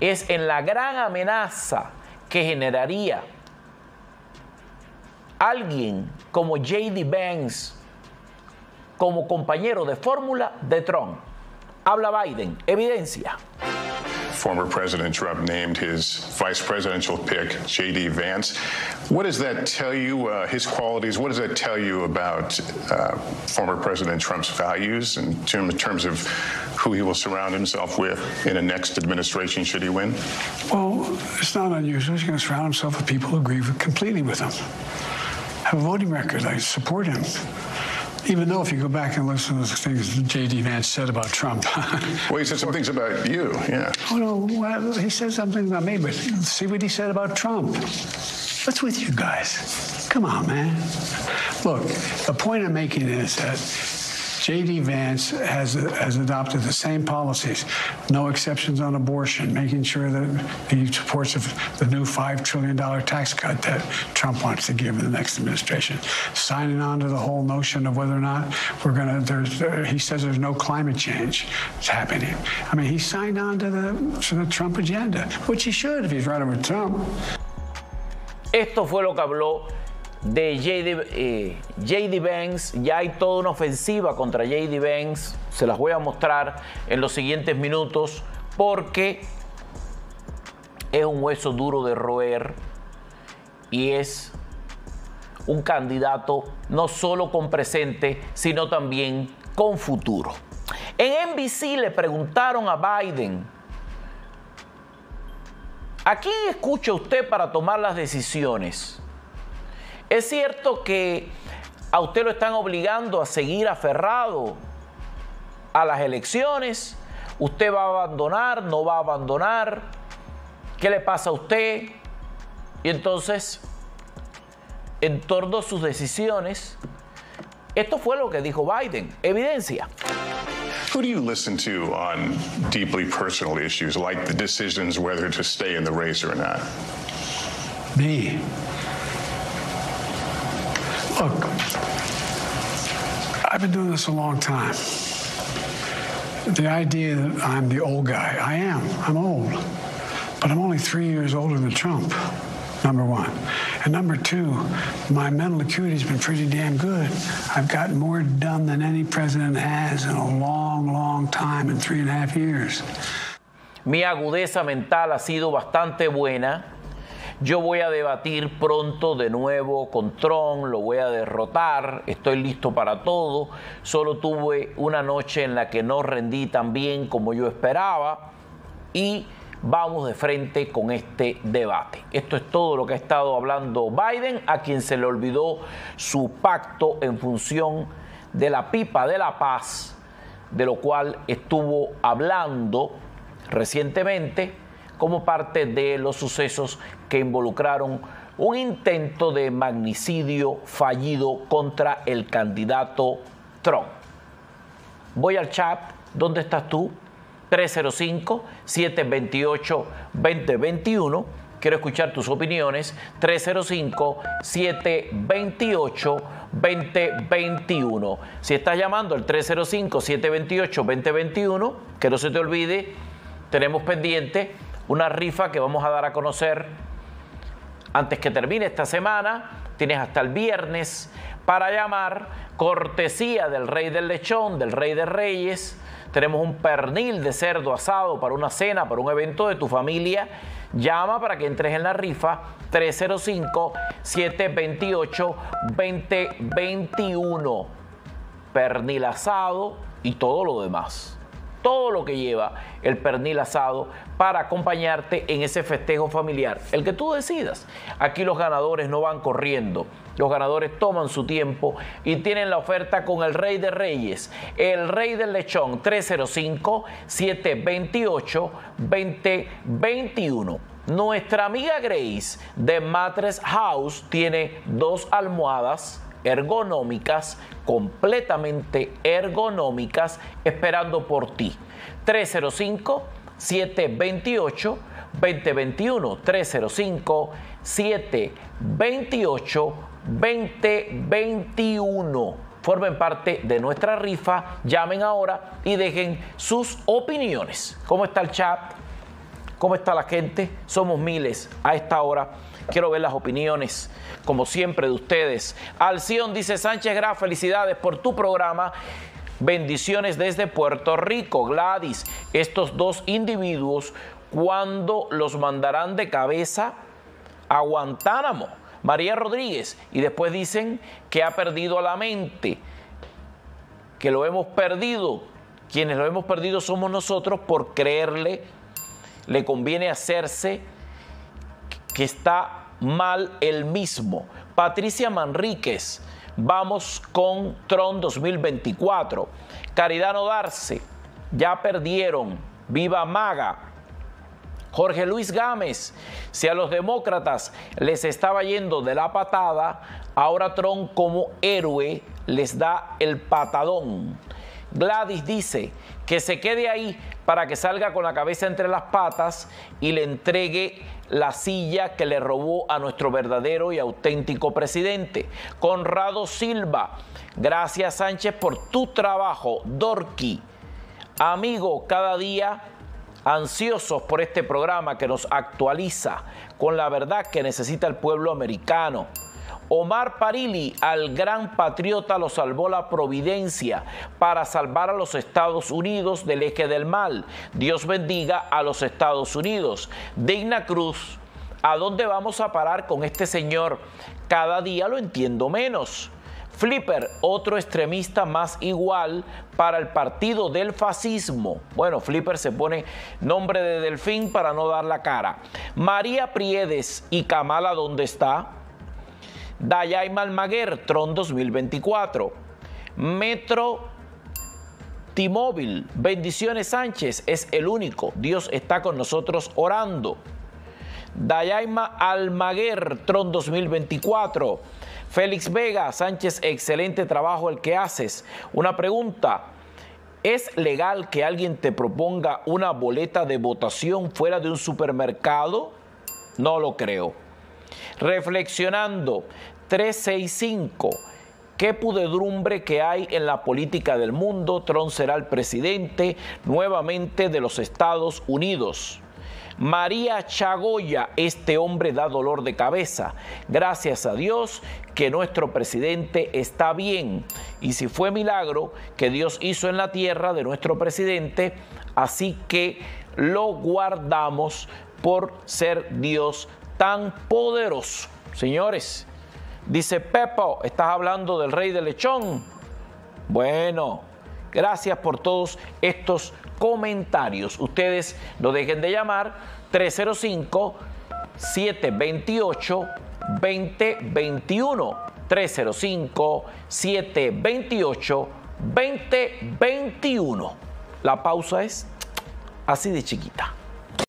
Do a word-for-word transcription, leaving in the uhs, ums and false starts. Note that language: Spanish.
es en la gran amenaza que generaría alguien como J D Vance como compañero de fórmula de Trump. Habla Biden, evidencia. Former President Trump named his vice presidential pick, J D Vance. What does that tell you, uh, his qualities, what does that tell you about uh, former President Trump's values in terms of who he will surround himself with in a next administration should he win? Well, it's not unusual. He's going to surround himself with people who agree with, completely with him. Have a voting record. I support him. Even though if you go back and listen to the things that J D Vance said about Trump. Well, he said some things about you, yeah. Oh, no, well, he said something about me, but see what he said about Trump. What's with you guys? Come on, man. Look, the point I'm making is that J D Vance has, has adopted the same policies, no exceptions on abortion, making sure that he supports the new five trillion dollar tax cut that Trump wants to give in the next administration, signing on to the whole notion of whether or not we're going to, there's, uh, he says there's no climate change that's happening. I mean, he signed on to the, to the Trump agenda, which he should if he's running with Trump. Esto fue lo que habló de J D, eh, J D Vance. Ya hay toda una ofensiva contra J D Vance. Se las voy a mostrar en los siguientes minutos porque es un hueso duro de roer y es un candidato no solo con presente, sino también con futuro. En N B C le preguntaron a Biden: ¿a quién escucha usted para tomar las decisiones? ¿Es cierto que a usted lo están obligando a seguir aferrado a las elecciones? ¿Usted va a abandonar? ¿No va a abandonar? ¿Qué le pasa a usted? Y entonces, en torno a sus decisiones, esto fue lo que dijo Biden. Evidencia. Who do you listen to on deeply personal issues, like the decisions whether to stay in the race or not? Me. Look, I've been doing this a long time. The idea that I'm the old guy, I am, I'm old. But I'm only three years older than Trump, number one. And number two, my mental acuity's been pretty damn good. I've gotten more done than any president has in a long, long time, in three and a half years. Mi agudeza mental ha sido bastante buena. Yo voy a debatir pronto de nuevo con Trump, lo voy a derrotar, estoy listo para todo. Solo tuve una noche en la que no rendí tan bien como yo esperaba y vamos de frente con este debate. Esto es todo lo que ha estado hablando Biden, a quien se le olvidó su pacto en función de la pipa de la paz, de lo cual estuvo hablando recientemente como parte de los sucesos que involucraron un intento de magnicidio fallido contra el candidato Trump. Voy al chat. ¿Dónde estás tú? tres cero cinco, siete dos ocho, dos cero dos uno. Quiero escuchar tus opiniones. tres cero cinco, siete dos ocho, dos cero dos uno. Si estás llamando al tres cero cinco, siete dos ocho, dos cero dos uno, que no se te olvide, tenemos pendiente una rifa que vamos a dar a conocer antes que termine esta semana. Tienes hasta el viernes para llamar, cortesía del Rey del Lechón, del Rey de Reyes. Tenemos un pernil de cerdo asado para una cena, para un evento de tu familia. Llama para que entres en la rifa. Tres cero cinco, siete dos ocho, dos cero dos uno. Pernil asado y todo lo demás. Todo lo que lleva el pernil asado para acompañarte en ese festejo familiar, el que tú decidas. Aquí los ganadores no van corriendo, los ganadores toman su tiempo y tienen la oferta con el Rey de Reyes, el Rey del Lechón. Tres cero cinco, siete dos ocho, dos cero dos uno. Nuestra amiga Grace de Mattress House tiene dos almohadas ergonómicas, completamente ergonómicas, esperando por ti. Tres cero cinco, siete dos ocho, dos cero dos uno. tres cero cinco, siete dos ocho, dos cero dos uno. Formen parte de nuestra rifa. Llamen ahora y dejen sus opiniones. ¿Cómo está el chat? ¿Cómo está la gente? Somos miles a esta hora. Quiero ver las opiniones, como siempre, de ustedes. Alción dice: Sánchez Graf, felicidades por tu programa. Bendiciones desde Puerto Rico. Gladys, estos dos individuos, ¿cuándo los mandarán de cabeza a Guantánamo? María Rodríguez, y después dicen que ha perdido la mente, que lo hemos perdido. Quienes lo hemos perdido somos nosotros por creerle. Le conviene hacerse que está mal él mismo. Patricia Manríquez, vamos con Trump dos mil veinticuatro. Caridad Nodarse, ya perdieron. Viva MAGA. Jorge Luis Gámez, si a los demócratas les estaba yendo de la patada, ahora Trump como héroe les da el patadón. Gladys dice que se quede ahí para que salga con la cabeza entre las patas y le entregue la silla que le robó a nuestro verdadero y auténtico presidente. Conrado Silva, gracias Sánchez por tu trabajo. Dorky, amigo, cada día ansiosos por este programa que nos actualiza con la verdad que necesita el pueblo americano. Omar Parili, al gran patriota lo salvó la providencia para salvar a los Estados Unidos del eje del mal. Dios bendiga a los Estados Unidos. Digna Cruz, ¿a dónde vamos a parar con este señor? Cada día lo entiendo menos. Flipper, otro extremista más igual para el partido del fascismo. Bueno, Flipper se pone nombre de delfín para no dar la cara. María Priedes, ¿y Kamala dónde está? Dayaima Almaguer, Tron dos mil veinticuatro. Metro T-Mobile, bendiciones Sánchez, es el único. Dios está con nosotros orando. Dayaima Almaguer, Tron dos mil veinticuatro. Félix Vega, Sánchez, excelente trabajo el que haces. Una pregunta, ¿es legal que alguien te proponga una boleta de votación fuera de un supermercado? No lo creo. Reflexionando, trescientos sesenta y cinco, qué pudredumbre que hay en la política del mundo. Trump será el presidente nuevamente de los Estados Unidos. María Chagoya, este hombre da dolor de cabeza. Gracias a Dios que nuestro presidente está bien. Y si fue milagro que Dios hizo en la tierra de nuestro presidente, así que lo guardamos por ser Dios tan poderoso. Señores, dice Pepo, ¿estás hablando del rey del lechón? Bueno, gracias por todos estos comentarios. Ustedes no dejen de llamar tres cero cinco, siete dos ocho, dos cero dos uno. tres cero cinco, siete dos ocho, dos cero dos uno. La pausa es así de chiquita.